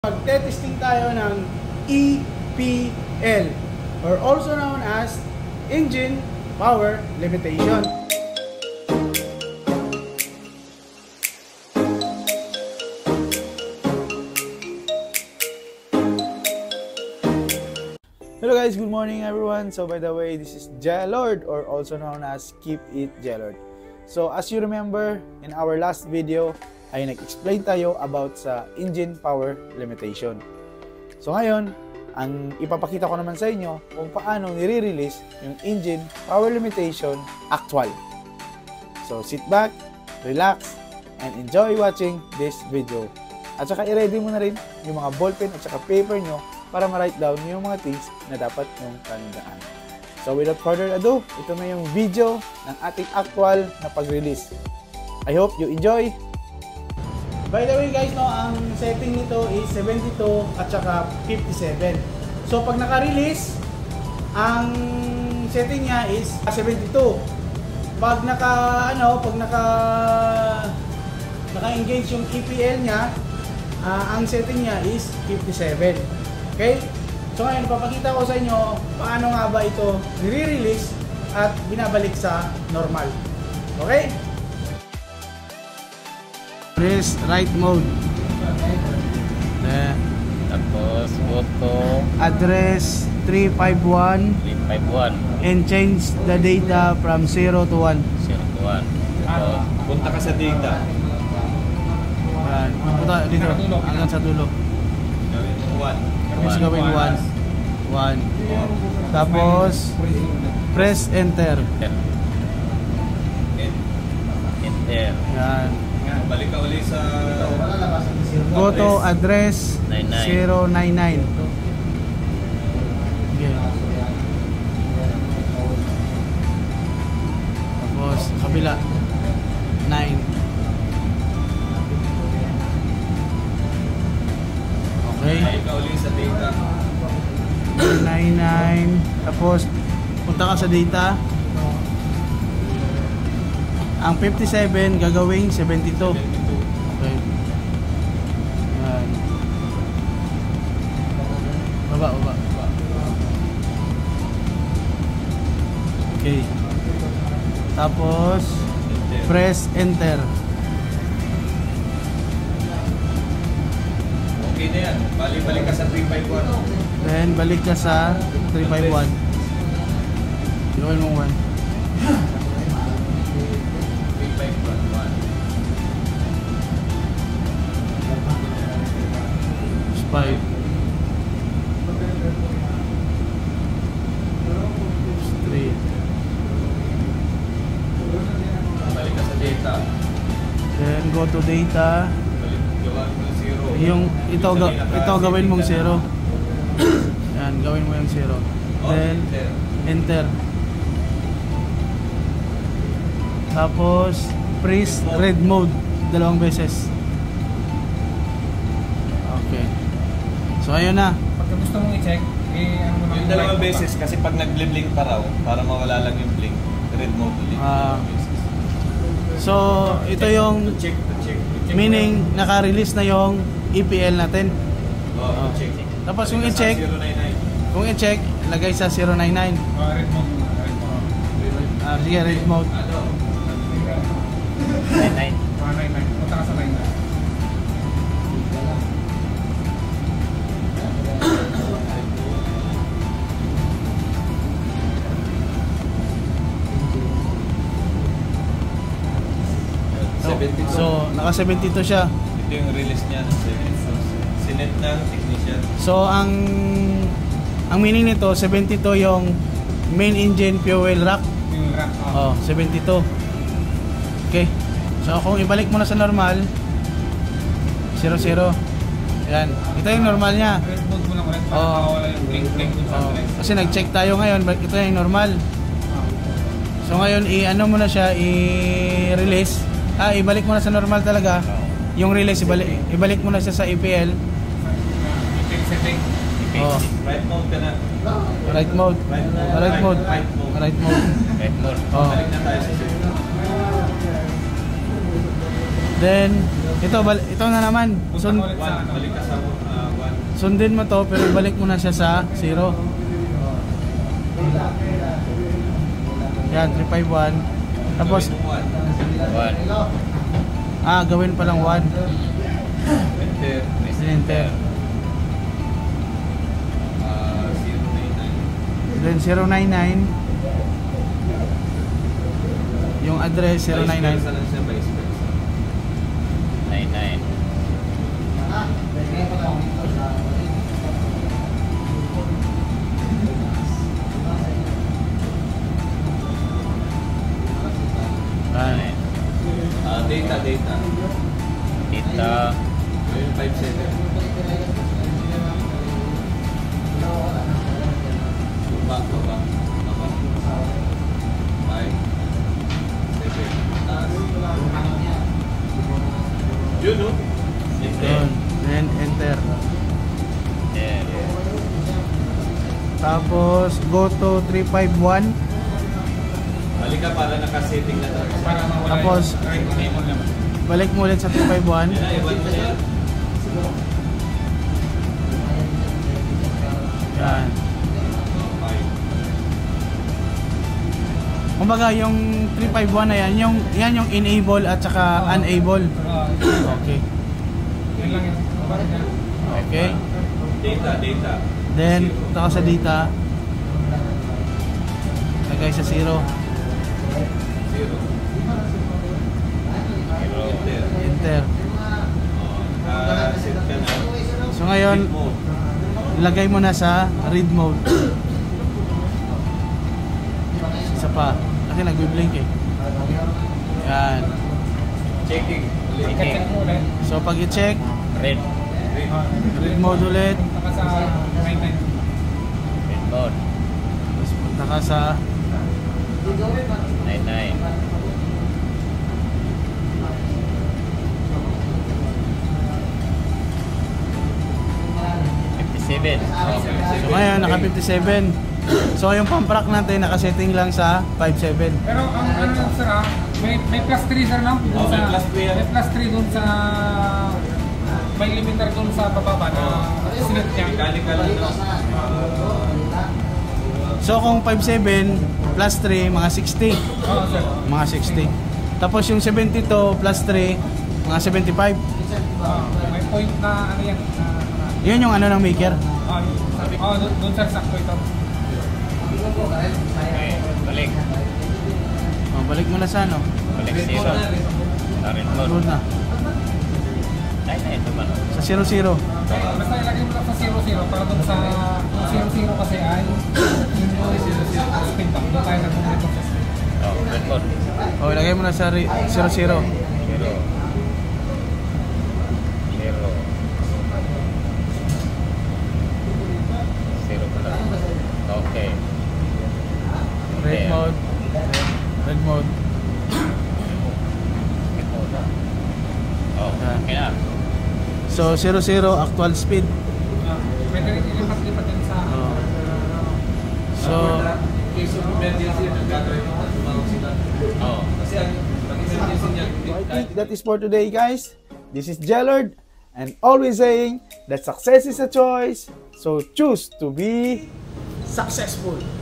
Magte-testing tayo ng EPL or also known as Engine Power Limitation. Hello guys, good morning everyone. So by the way, this is Jelord or also known as Keep It Jelord. So as you remember, in our last video ay nag-explain tayo about sa engine power limitation. So ngayon, ang ipapakita ko naman sa inyo kung paano nire-release yung engine power limitation actual. So sit back, relax, and enjoy watching this video. At saka i-ready mo na rin yung mga ballpen at saka paper nyo para ma-write down yung mga things na dapat nyong tandaan. So without further ado, ito na yung video ng ating actual na pag-release. I hope you enjoy! By the way guys, no, ang setting nito is 72 at saka 57. So pag naka-release, ang setting niya is 72. Pag naka-engage yung EPL niya, ang setting niya is 57. Okay? So ngayon, papakita ko sa inyo paano nga ba ito nire-release at binabalik sa normal. Okay? Press right mode. Tapos go to Address 351 and change the data from 0 to 1. 0 to 1. Tapos Punta ka sa data. Punta dito hanggang sa dulo. Tapos gawin 1. Tapos press enter. enter. Yan. Balik ka uli sa Go to address 099. Okay. Tapos kabila 9. Okay. balik ka uli sa data. 99. Tapos punta ka sa data. Ang 57 gagawing 72. Okay. Yan. Baba. Okay. Tapos press enter. Okay na yan. Balik ka sa 351. Then balik ka sa 351. Gawin mo 1. 5. 3. Balik ka sa data. Then go to data. Gawin mo 0. Yung ito gawin mong 0. Yan, gawin mo yung 0. Then enter. Tapos press red mode 2 beses. Okay. So ayun na. Pagka gusto mong i-check, ano mo Yung 2 beses kasi pag nag-blink pa raw, para mawala lang yung blink, red mode ulit. So ito yung to check. meaning naka-release na yung EPL natin. To check. Tapos kung i-check, 099. lagay sa 099. red mode. Sige, red mode. 99. 99. Punta ka sa 99. So, naka 72 siya. Ito yung release niya ng 72. Sinet ng technician. So, ang meaning nito, 72 yung main engine fuel rack. Yung rack. Oh, 72. Okay. So, kung ibalik mo na sa normal, 00. Yan. Ito yung normal niya. Red mode mo lang ulit. Oo. Mawala yung blink dun sa Oh, address. kasi nag-check tayo ngayon, ito yung normal. So, ngayon, i-ano mo na siya, i-release. Ibalik mo na sa normal talaga. Yung release, ibalik mo na siya sa EPL. Setting. Oh, Right mode ka na. right mode. Right mode. Right mode. Right more. Oh. Balik na tayo sa Then, ito na naman. So, Punta ka ulit sa ano. Balik ka sa Sundin mo to pero ibalik mo na siya sa 0. Yan, 351. Tapos, One. gawin pa lang 1. Enter. Enter. 099. Then 099. Yung address 099. Vice versa lang siya, vice versa. 99. Yan. Data. Data. 57. Baba. 5. 7. Yun, no? Yun. Then enter. Enter. Tapos go to 351. Balik ka para nakasetting na tayo. Para mawala Tapos, yung right name mo naman. balik mo ulit sa 351. Yan na, iwan mo na yan. Yan. 5. Kumbaga yung 351 na yan yung enable at saka unable. Okay. Yun lang yun. Parang yan. Okay. Data. Then punta ka sa data. Lagay sa 0. 0. Zero. Enter. Enter. Set ka na. So ngayon, Read mode. lagay mo na sa read mode. Isa pa. Kasi nag-blink eh. Yan. Checking. Ulit. Check mo ulit. So pag i-check, Red. read mode ulit. Punta ka sa 99. Red mode. Tapos punta ka sa 99. Seven. So ngayon, naka 57. So yung pamprack natin, nakasetting lang sa 57. Pero ang ano sir may plus 3 sir no? Dun may plus 3 yan. May plus 3 dun sa may limiter dun sa bababa na sinet niya. Mechanical na. So kung 57 plus 3, mga 60. Oo sir. Mga 60. Tapos yung 72 plus 3, mga 75. May point na ano yan. Yun yung ano ng maker. Dun sir sakto ito. Okay. Balik. Balik mo na sa ano. Balik zero. Red mode. Load na. 99 naman. Sa 00. Basta ilagay mo lang sa 00 para dun sa 00 kasi ay yung spin back. Doon tayo nag-move sa spin. Oh, red mode. O, ilagay mo na sa 00. Zero. Zero. Zero pala. Okay. Red Enter. mode. Red mode. Red mode. Oh, okay na. So 00 actual speed. Pwede rin ilipat-lipat din sa So Case of emergency, nagkakaroon yung tumawag sila. Oh. Kasi pag emergency niya, I think that is for today, guys. This is Jellord, and always saying that success is a choice. So choose to be successful.